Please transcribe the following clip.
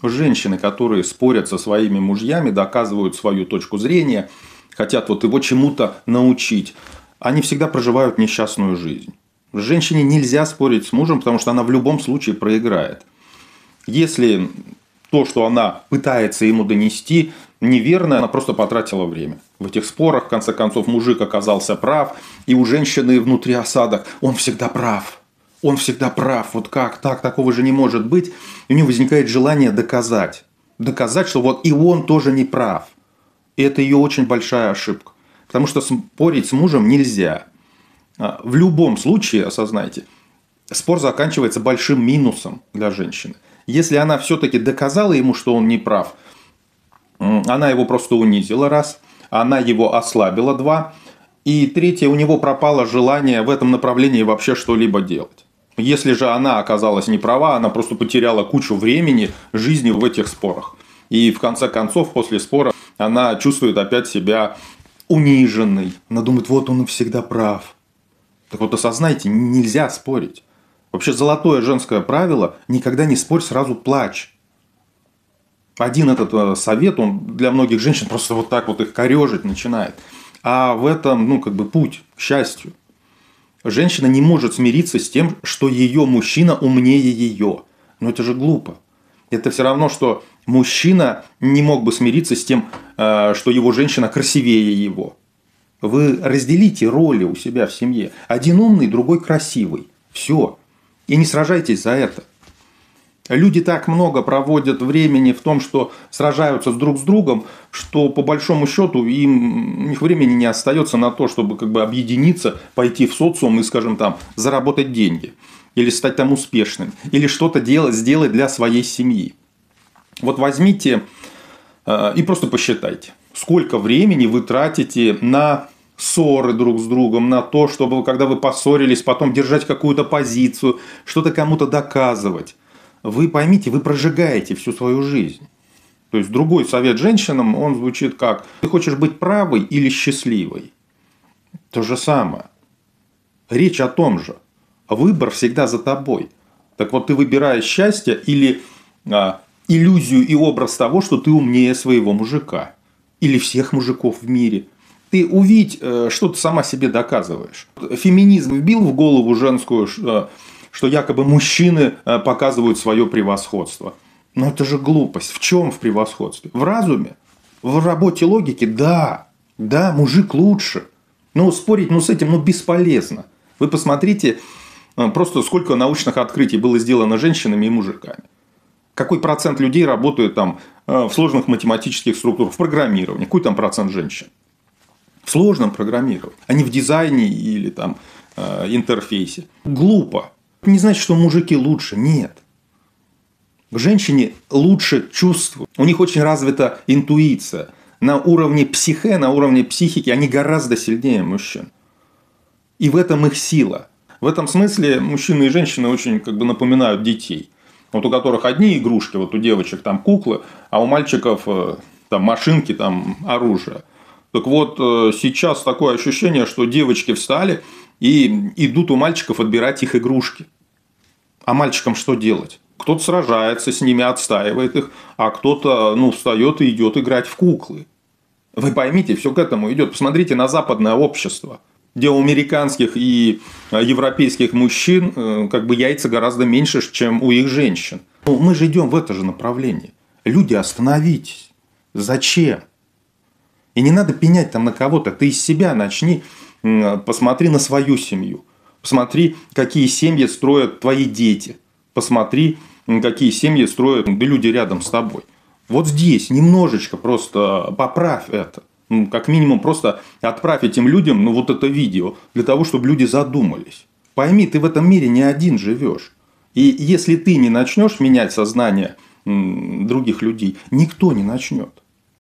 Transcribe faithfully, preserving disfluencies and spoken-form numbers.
Женщины, которые спорят со своими мужьями, доказывают свою точку зрения, хотят вот его чему-то научить, они всегда проживают несчастную жизнь. Женщине нельзя спорить с мужем, потому что она в любом случае проиграет. Если то, что она пытается ему донести, неверно, она просто потратила время. В этих спорах, в конце концов, мужик оказался прав, и у женщины внутри осадок: он всегда прав. Он всегда прав. Вот как так? Такого же не может быть. И у нее возникает желание доказать. Доказать, что вот и он тоже не прав. И это ее очень большая ошибка. Потому что спорить с мужем нельзя. В любом случае, осознайте, спор заканчивается большим минусом для женщины. Если она все-таки доказала ему, что он не прав, она его просто унизила раз, она его ослабила два, и третье, у него пропало желание в этом направлении вообще что-либо делать. Если же она оказалась не права, она просто потеряла кучу времени, жизни в этих спорах. И в конце концов, после спора, она чувствует опять себя униженной. Она думает: вот он всегда прав. Так вот, осознайте, нельзя спорить. Вообще золотое женское правило: никогда не спорь, сразу плачь. Один этот совет, он для многих женщин просто вот так вот их корежить начинает. А в этом, ну, как бы путь к счастью. Женщина не может смириться с тем, что ее мужчина умнее ее. Но это же глупо. Это все равно, что мужчина не мог бы смириться с тем, что его женщина красивее его. Вы разделите роли у себя в семье. Один умный, другой красивый. Все. И не сражайтесь за это. Люди так много проводят времени в том, что сражаются друг с другом, что по большому счету им, у них времени не остается на то, чтобы как бы объединиться, пойти в социум и, скажем там, заработать деньги. Или стать там успешным. Или что-то делать, сделать для своей семьи. Вот возьмите э, и просто посчитайте, сколько времени вы тратите на ссоры друг с другом, на то, чтобы, когда вы поссорились, потом держать какую-то позицию, что-то кому-то доказывать. Вы поймите, вы прожигаете всю свою жизнь. То есть другой совет женщинам, он звучит как: ты хочешь быть правой или счастливой? То же самое. Речь о том же. Выбор всегда за тобой. Так вот, ты выбираешь счастье или а, иллюзию и образ того, что ты умнее своего мужика. Или всех мужиков в мире. Ты увидь, что ты сама себе доказываешь. Феминизм вбил в голову женскую, что якобы мужчины показывают свое превосходство. Но это же глупость. В чем в превосходстве? В разуме? В работе логики? Да. Да, мужик лучше. Но спорить ну, с этим ну, бесполезно. Вы посмотрите, просто сколько научных открытий было сделано женщинами и мужиками. Какой процент людей работают там в сложных математических структурах, в программировании? Какой там процент женщин? В сложном программировании, а не в дизайне или там интерфейсе. Глупо. Не значит, что мужики лучше. Нет. Женщине лучше чувствуют. У них очень развита интуиция. На уровне психе, на уровне психики они гораздо сильнее мужчин. И в этом их сила. В этом смысле мужчины и женщины очень как бы напоминают детей. Вот у которых одни игрушки, вот у девочек там куклы, а у мальчиков там машинки, там оружие. Так вот, сейчас такое ощущение, что девочки встали и идут у мальчиков отбирать их игрушки. А мальчикам что делать? Кто-то сражается с ними, отстаивает их, а кто-то ну, встает и идет играть в куклы. Вы поймите, все к этому идет. Посмотрите на западное общество, где у американских и европейских мужчин как бы яйца гораздо меньше, чем у их женщин. Но мы же идем в это же направление. Люди, остановитесь. Зачем? И не надо пенять там на кого-то. Ты из себя начни, посмотри на свою семью. Посмотри, какие семьи строят твои дети. Посмотри, какие семьи строят да, люди рядом с тобой. Вот здесь немножечко просто поправь это. Ну, как минимум просто отправь этим людям ну, вот это видео. Для того, чтобы люди задумались. Пойми, ты в этом мире не один живешь. И если ты не начнешь менять сознание других людей, никто не начнет.